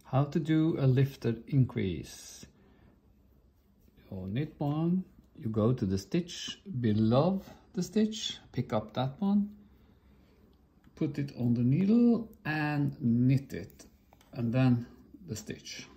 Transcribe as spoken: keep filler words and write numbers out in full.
How to do a lifted increase. You knit one, you go to the stitch below the stitch, pick up that one, put it on the needle and knit it, and then the stitch.